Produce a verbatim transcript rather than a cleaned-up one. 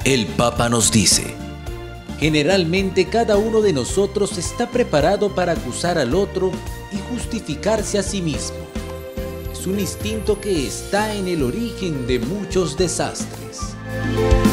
El Papa nos dice: generalmente cada uno de nosotros está preparado para acusar al otro y justificarse a sí mismo. Es un instinto que está en el origen de muchos desastres.